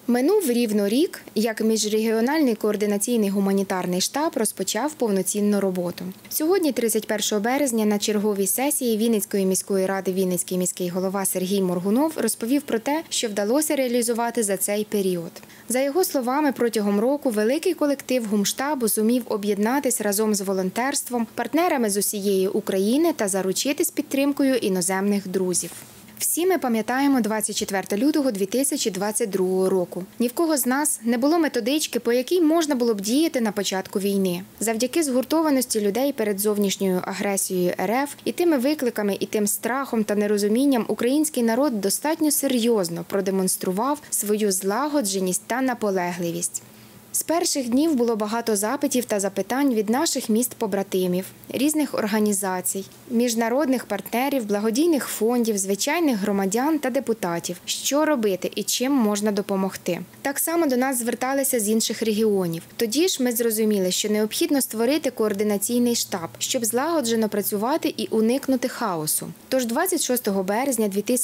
Минув рівно рік, як міжрегіональний координаційний гуманітарний штаб розпочав повноцінну роботу. Сьогодні, 31 березня, на черговій сесії Вінницької міської ради Вінницький міський голова Сергій Моргунов розповів про те, що вдалося реалізувати за цей період. За його словами, протягом року великий колектив гумштабу зумів об'єднатись разом з волонтерством, партнерами з усієї України та заручитись підтримкою іноземних друзів. Всі ми пам'ятаємо 24 лютого 2022 року. Ні в кого з нас не було методички, по якій можна було б діяти на початку війни. Завдяки згуртованості людей перед зовнішньою агресією РФ і тими викликами, і тим страхом та нерозумінням український народ достатньо серйозно продемонстрував свою злагодженість та наполегливість. З перших днів було багато запитів та запитань від наших міст-побратимів, різних організацій, міжнародних партнерів, благодійних фондів, звичайних громадян та депутатів, що робити і чим можна допомогти. Так само до нас зверталися з інших регіонів. Тоді ж ми зрозуміли, що необхідно створити координаційний штаб, щоб злагоджено працювати і уникнути хаосу. Тож 26 березня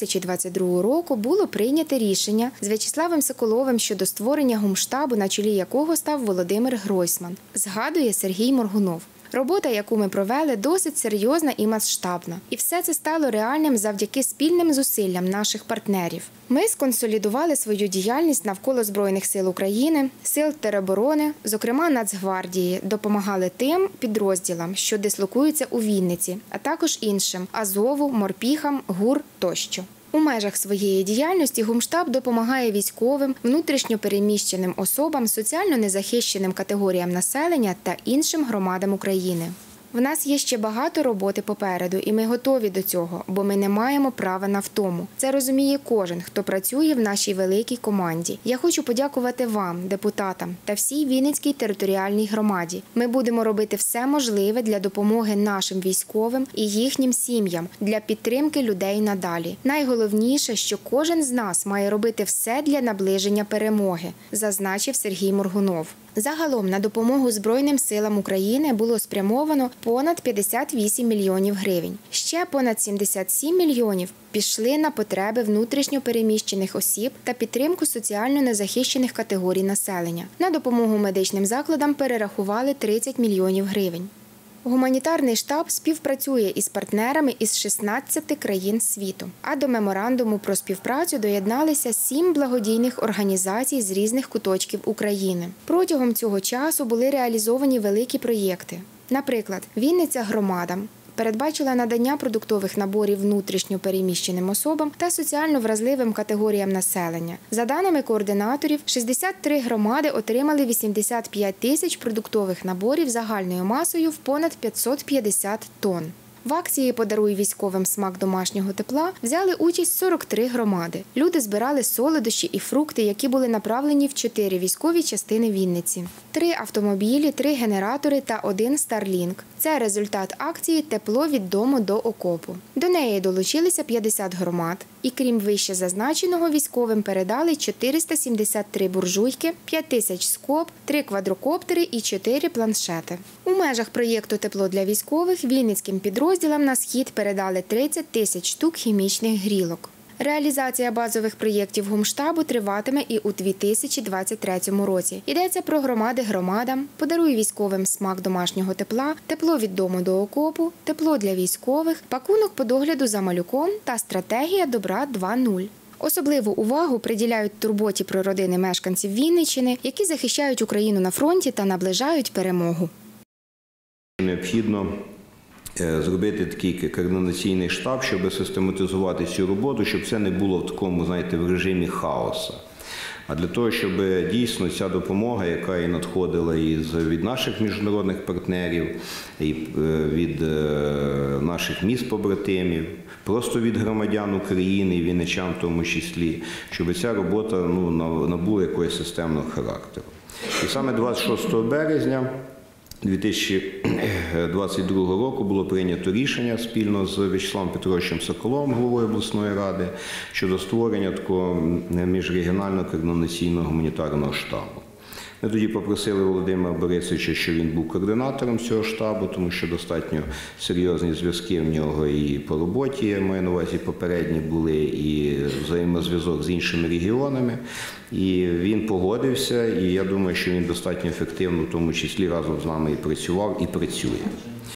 2022 року було прийнято рішення з В'ячеславом Соколовим щодо створення гумштабу, на чолі якого став Володимир Гройсман, згадує Сергій Моргунов. Робота, яку ми провели, досить серйозна і масштабна. І все це стало реальним завдяки спільним зусиллям наших партнерів. Ми сконсолідували свою діяльність навколо Збройних сил України, сил тероборони, зокрема Нацгвардії, допомагали тим підрозділам, що дислокуються у Вінниці, а також іншим – Азову, Морпіхам, ГУР тощо. У межах своєї діяльності гумштаб допомагає військовим, внутрішньо переміщеним особам, соціально незахищеним категоріям населення та іншим громадам України. В нас є ще багато роботи попереду, і ми готові до цього, бо ми не маємо права на втому. Це розуміє кожен, хто працює в нашій великій команді. Я хочу подякувати вам, депутатам, та всій Вінницькій територіальній громаді. Ми будемо робити все можливе для допомоги нашим військовим і їхнім сім'ям, для підтримки людей надалі. Найголовніше, що кожен з нас має робити все для наближення перемоги, зазначив Сергій Моргунов. Загалом на допомогу Збройним силам України було спрямовано понад 58 мільйонів гривень. Ще понад 77 мільйонів пішли на потреби внутрішньо переміщених осіб та підтримку соціально незахищених категорій населення. На допомогу медичним закладам перерахували 30 мільйонів гривень. Гуманітарний штаб співпрацює із партнерами із 16 країн світу. А до меморандуму про співпрацю доєдналися 7 благодійних організацій з різних куточків України. Протягом цього часу були реалізовані великі проєкти. Наприклад, Вінниця громадам передбачила надання продуктових наборів внутрішньо переміщеним особам та соціально вразливим категоріям населення. За даними координаторів, 63 громади отримали 85 тисяч продуктових наборів загальною масою в понад 550 тонн. В акції «Подаруй військовим смак домашнього тепла» взяли участь 43 громади. Люди збирали солодощі і фрукти, які були направлені в 4 військові частини Вінниці. 3 автомобілі, 3 генератори та 1 Starlink. Це результат акції «Тепло від дому до окопу». До неї долучилися 50 громад. І крім вище зазначеного, військовим передали 473 буржуйки, 5 тисяч скоб, 3 квадрокоптери і 4 планшети. У межах проєкту «Тепло для військових» вінницьким підрозділам на схід передали 30 тисяч штук хімічних грілок. Реалізація базових проєктів гумштабу триватиме і у 2023 році. Йдеться про громади громадам, «Подаруй військовим смак домашнього тепла», «Тепло від дому до окопу», «Тепло для військових», «Пакунок по догляду за малюком» та «Стратегія добра 2.0». Особливу увагу приділяють турботі про родини мешканців Вінниччини, які захищають Україну на фронті та наближають перемогу. Необхідно зробити такий координаційний штаб, щоб систематизувати цю роботу, щоб це не було в такому, знаєте, в режимі хаосу. А для того, щоб дійсно ця допомога, яка і надходила від наших міжнародних партнерів, і від наших міст-побратимів, просто від громадян України, і вінничан в тому числі, щоб ця робота набула якогось системного характеру. І саме 26 березня 2022 року було прийнято рішення спільно з В'ячеславом Петровичем Соколовим, головою обласної ради, щодо створення такого міжрегіонального координаційного гуманітарного штабу. Ми тоді попросили Володимира Борисовича, щоб він був координатором цього штабу, тому що достатньо серйозні зв'язки в нього і по роботі, я маю на увазі, попередні були, і взаємозв'язок з іншими регіонами. І він погодився, і я думаю, що він достатньо ефективно, в тому числі разом з нами і працював, і працює.